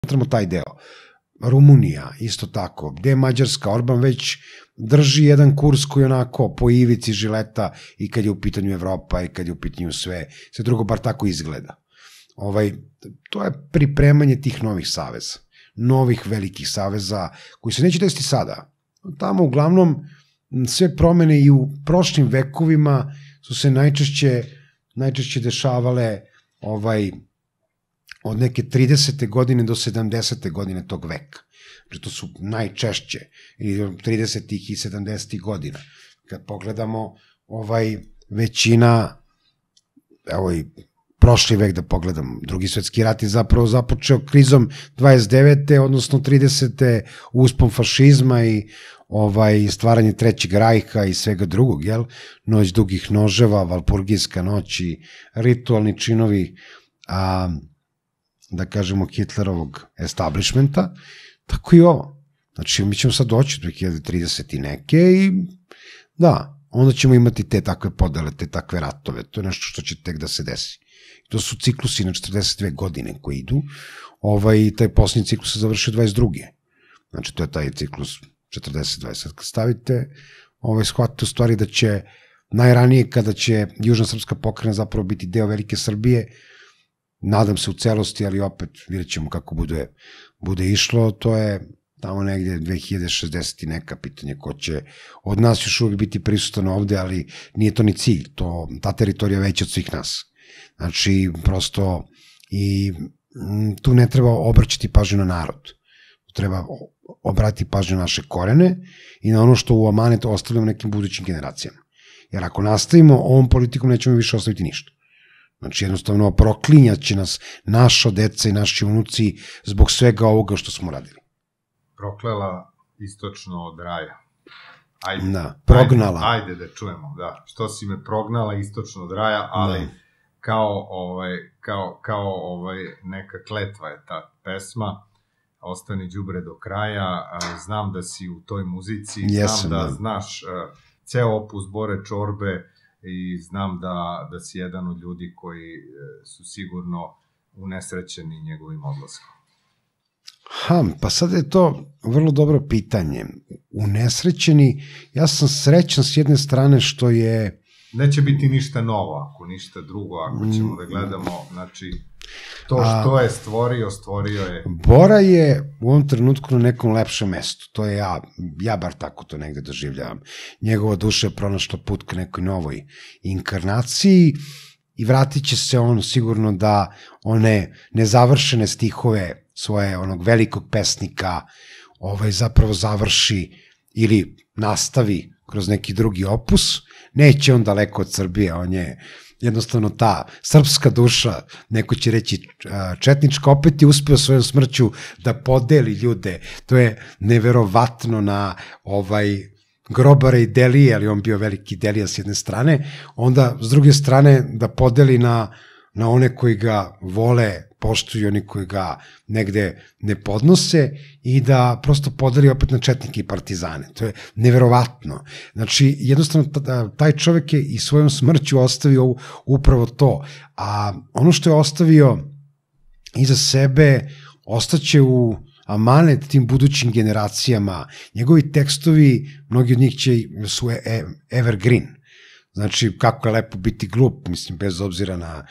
smatramo taj deo. Rumunija, isto tako. Gde je Mađarska? Orban već drži jedan kurs koji onako po ivici žileta i kad je u pitanju Evropa i kad je u pitanju sve drugo bar tako izgleda. To je pripremanje tih novih saveza, novih velikih saveza koji se neće desiti sada. Tamo uglavnom sve promene i u prošlim vekovima su se najčešće dešavale od neke 30. godine do 70. godine tog veka. Znači, to su najčešće, ili 30. i 70. godina. Kad pogledamo većina, evo i prošli vek da pogledam, Drugi svetski rat je zapravo započeo krizom 29. odnosno 30. uspon fašizma i stvaranje Trećeg rajha i svega drugog, jel? Noć dugih noževa, Valpurgijska noć i ritualni činovi, da kažemo, Hitlerovog establishmenta, tako i ovo. Znači, mi ćemo sad doći do 2030 i neke i da, onda ćemo imati te takve podele, te takve ratove. To je nešto što će tek da se desi. To su ciklusi na 42 godine koji idu. Taj posljednji ciklus se završio 22. Znači, to je taj ciklus 40-20. Sad kad stavite, shvatite u stvari da će najranije kada će Južna srpska pokrajina zapravo biti deo Velike Srbije, nadam se u celosti, ali opet vidjet ćemo kako bude išlo, to je tamo negde 2060 i neka, pitanje ko će od nas još uvijek biti prisutan ovde, ali nije to ni cilj, ta teritorija veća od svih nas. Znači, prosto, i tu ne treba obraćati pažnju na narod, treba obratiti pažnju na naše korene i na ono što u amanet ostavljamo nekim budućim generacijama. Jer ako nastavimo ovom politikom, nećemo više ostaviti ništa. Znači, jednostavno, proklinjat će nas naša deca i naši unuci zbog svega ovoga što smo radili. Proklela istočno od raja. Da, prognala. Ajde da čujemo, da. Što si me prognala istočno od raja, ali kao neka kletva je ta pesma. Ostani đubre do kraja. Znam da si u toj muzici, znam da znaš ceo opus Bore Čorbe, i znam da si jedan od ljudi koji su sigurno unesrećeni njegovim odlaskom. Pa sad je to vrlo dobro pitanje. Unesrećeni, ja sam srećan s jedne strane što je... Neće biti ništa novo, ako ništa drugo, ako ćemo da gledamo, znači, to što je stvorio je... Bora je u ovom trenutku na nekom lepšem mestu, to je ja bar tako to negde doživljavam. Njegova duša je pronašla put ka nekoj novoj inkarnaciji i vratit će se on sigurno da one nezavršene stihove svoje onog velikog pesnika zapravo završi ili nastavi kroz neki drugi opus. Neće on daleko od Srbije, on je jednostavno ta srpska duša, neko će reći četnička, opet je uspeo svojom smrću da podeli ljude. To je neverovatno na Grobara i Delije, ali on bio veliki Delija s jedne strane, onda s druge strane da podeli na one koji ga vole, poštuju, oni koji ga negde ne podnose i da prosto podeli opet na četnike i partizane. To je neverovatno. Znači, jednostavno, taj čovek je i svojom smrću ostavio upravo to. A ono što je ostavio iza sebe, ostaće u amanet tim budućim generacijama. Njegovi tekstovi, mnogi od njih su evergreen. Znači, kako je lepo biti glup, mislim, bez obzira na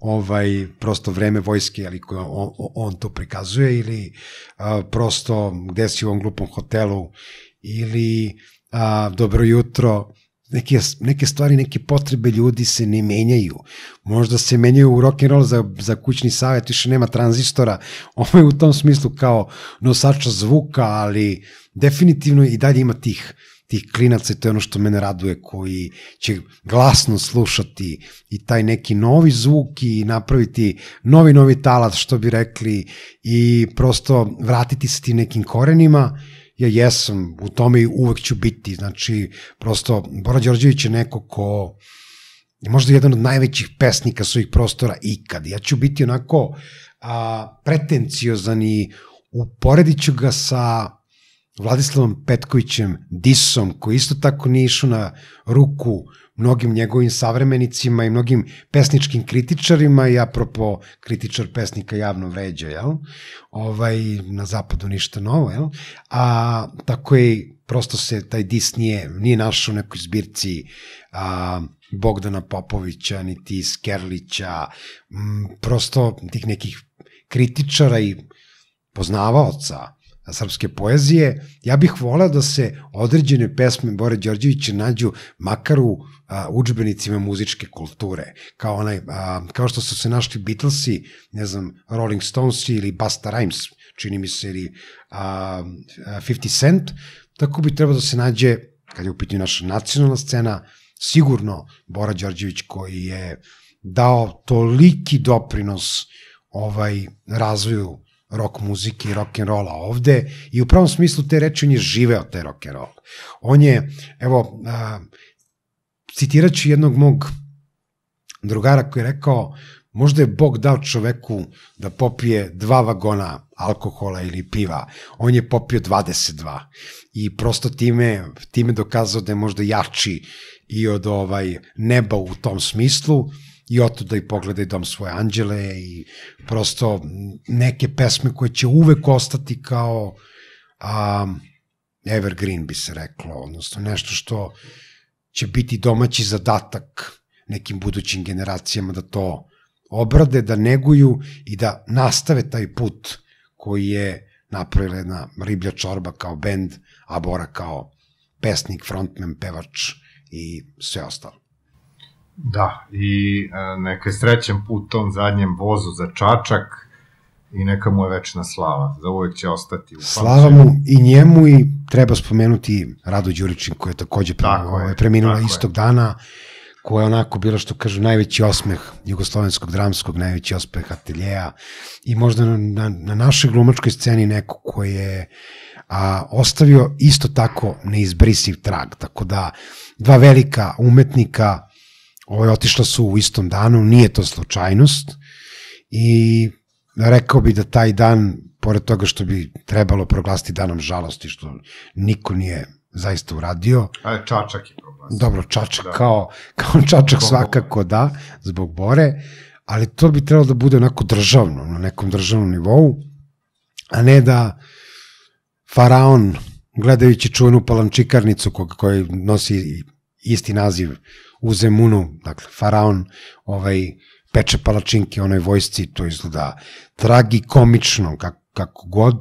prosto vreme vojske, ali koje on to prikazuje, ili prosto gde si u ovom glupom hotelu, ili dobro jutro. Neke stvari, neke potrebe ljudi se ne menjaju. Možda se menjaju u rock'n'roll za kućni savjet, više nema tranzistora, ovo je u tom smislu kao nosača zvuka, ali definitivno i dalje ima tih klinaca i to je ono što mene raduje, koji će glasno slušati i taj neki novi zvuk i napraviti novi talat, što bi rekli, i prosto vratiti se tim nekim korenima. Ja jesam u tome i uvek ću biti, znači prosto Bora Đorđević je neko ko je možda jedan od najvećih pesnika svojih prostora ikad. Ja ću biti onako pretenciozan i uporedit ću ga sa Vladislavom Petkovićem Disom, koji isto tako nije išao na ruku mnogim njegovim savremenicima i mnogim pesničkim kritičarima, i apropo kritičar pesnika javno vređa, jel? Na zapadu ništa novo, jel? A tako je, prosto se taj dis nije našao u nekoj zbirci Bogdana Popovića, niti Skerlića, prosto tih nekih kritičara i poznavaoca srpske poezije. Ja bih voleo da se određene pesme Bore Đorđevića nađu makar u udžbenicima muzičke kulture, kao što su se našli Beatlesi, ne znam, Rolling Stonesi ili Busta Rhymes, čini mi se, ili 50 Cent, tako bi trebalo da se nađe, kad je u pitanju naša nacionalna scena, sigurno Bora Đorđević, koji je dao toliki doprinos razvoju rock muzike i rock'n'rolla ovde, i u pravom smislu te reči on je živeo taj rock'n'roll. On je, evo, citirat ću jednog mog drugara koji je rekao, možda je Bog dao čoveku da popije 2 vagona alkohola ili piva, on je popio 22 i prosto time dokazao da je možda jači i od neba u tom smislu, i otuda i pogledaj Dom svoje anđele i prosto neke pesme koje će uvek ostati kao evergreen, bi se reklo, odnosno nešto što će biti domaći zadatak nekim budućim generacijama da to obrade, da neguju i da nastave taj put koji je napravila jedna Riblja čorba kao bend, a Bora kao pesnik, frontman, pevač i sve ostalo. Da, i neka je srećen put tom zadnjem vozu za Čačak i neka mu je večna slava. Za uvek će ostati u pamćenju. Slava mu i njemu, i treba spomenuti Radu Đuričin, koja je takođe preminula istog dana, koja je onako bila, što kažu, najveći osmeh jugoslovenskog dramskog, najveći osmeh ateljeja i možda na našoj glumačkoj sceni neko koji je ostavio isto tako neizbrisiv trag. Tako da 2 velika umetnika otišla su u istom danu, nije to slučajnost, i rekao bi da taj dan, pored toga što bi trebalo proglasiti danom žalosti, što niko nije zaista uradio. Čačak je proglasio. Dobro, Čačak kao Čačak svakako da, zbog Bore, ali to bi trebalo da bude onako državno, na nekom državnom nivou, a ne da faraon, gledajući čuvenu palančikarnicu koja nosi isti naziv u Zemunu, dakle, faraon peče palačinke onoj vojsci, to izgleda tragikomično, kako god,